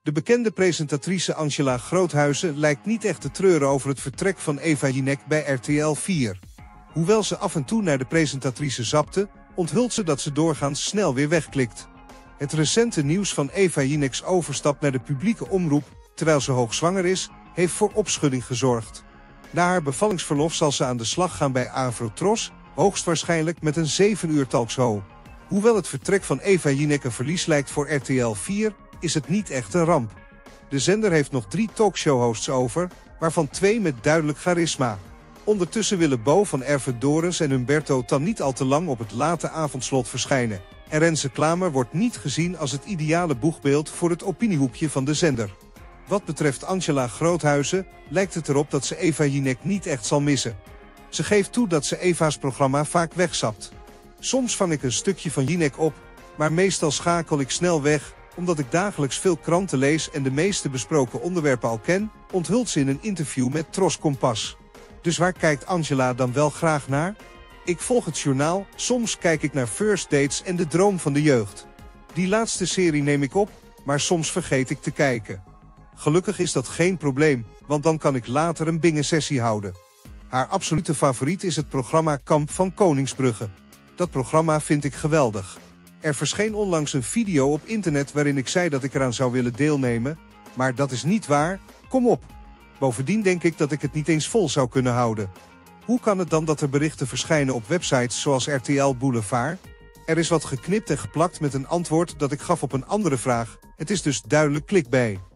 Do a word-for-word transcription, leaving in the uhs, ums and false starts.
De bekende presentatrice Angela Groothuizen lijkt niet echt te treuren over het vertrek van Eva Jinek bij R T L vier. Hoewel ze af en toe naar de presentatrice zapte, onthult ze dat ze doorgaans snel weer wegklikt. Het recente nieuws van Eva Jinek's overstap naar de publieke omroep, terwijl ze hoogzwanger is, heeft voor opschudding gezorgd. Na haar bevallingsverlof zal ze aan de slag gaan bij Avrotros, hoogstwaarschijnlijk met een zeven uur talkshow. Hoewel het vertrek van Eva Jinek een verlies lijkt voor R T L vier, is het niet echt een ramp. De zender heeft nog drie talkshowhosts over, waarvan twee met duidelijk charisma. Ondertussen willen Bo van Ervedorens en Humberto Tan niet al te lang op het late avondslot verschijnen. En Renze Klamer wordt niet gezien als het ideale boegbeeld voor het opiniehoekje van de zender. Wat betreft Angela Groothuizen lijkt het erop dat ze Eva Jinek niet echt zal missen. Ze geeft toe dat ze Eva's programma vaak wegzapt. Soms vang ik een stukje van Jinek op, maar meestal schakel ik snel weg, omdat ik dagelijks veel kranten lees en de meeste besproken onderwerpen al ken, onthult ze in een interview met Tros Kompas. Dus waar kijkt Angela dan wel graag naar? Ik volg het journaal, soms kijk ik naar First Dates en De Droom van de Jeugd. Die laatste serie neem ik op, maar soms vergeet ik te kijken. Gelukkig is dat geen probleem, want dan kan ik later een binge-sessie houden. Haar absolute favoriet is het programma Kamp van Koningsbrugge. Dat programma vind ik geweldig. Er verscheen onlangs een video op internet waarin ik zei dat ik eraan zou willen deelnemen, maar dat is niet waar, kom op. Bovendien denk ik dat ik het niet eens vol zou kunnen houden. Hoe kan het dan dat er berichten verschijnen op websites zoals R T L Boulevard? Er is wat geknipt en geplakt met een antwoord dat ik gaf op een andere vraag, het is dus duidelijk clickbait.